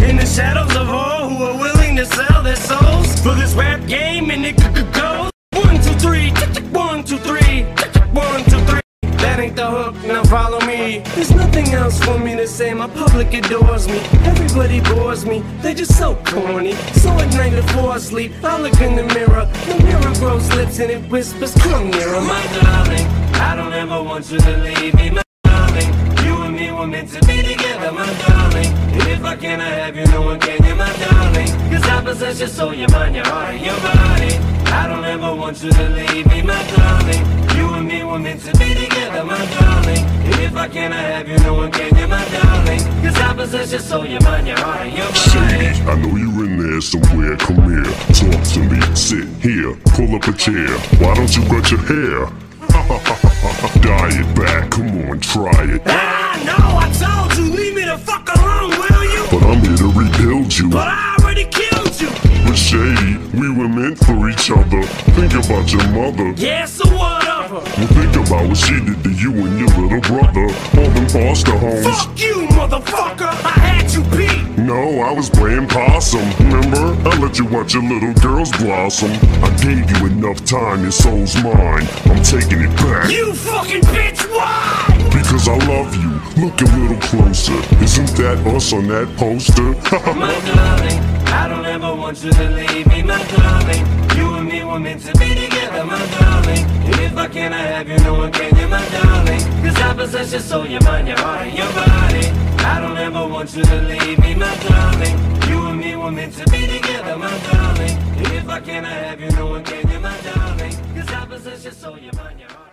in the shadows of all who are willing to sell their souls for this rap game, and it goes 1, 2, 3, 1, 2, 3, 1, 2, 3. That ain't the hook, now follow me. There's nothing else for me to say, my public adores me. Everybody bores me, they just so corny. So at night before I sleep, I look in the mirror grows lips and it whispers, come nearer, my darling. I don't ever want you to leave me, my darling. You and me were meant to be together, my darling. And if I cannot have you, no one can, you my darling. Cause I possess your soul, your mind, your heart, and your body. I don't ever want you to leave me, my darling. You and me were meant to be together, my darling. And if I cannot have you, no one can, you my darling. Cause I possess your soul, your mind, your heart, and your body. Sadie, I know you're in there somewhere, come here. Talk to me, sit here, pull up a chair. Why don't you cut your hair? Dye it back, come on, try it. Ah, no, I told you, leave me the fuck alone, will you? But I'm here to rebuild you. But I already killed you. But Shady, we were meant for each other. Think about your mother. Yeah, so what of her? Well, think about what she did to you and your little brother. All them foster homes. Fuck you, motherfucker, I had you beat. No, I was playing possum, remember? I let you watch your little girls blossom. I gave you enough time, your soul's mine. I'm taking it back. You fucking bitch, why? Because I love you. Look a little closer. Isn't that us on that poster? My darling, I don't ever want you to leave me, my darling. You and me were meant to be together, my darling. And if I cannot have you, no one can, you my darling. Cause I possess your soul, your mind, your heart, and your body. I don't ever want you to leave me, my darling. You and me were meant to be together, my darling. And if I cannot have you, no one can, you my darling. Cause I possess your soul, your mind, your heart.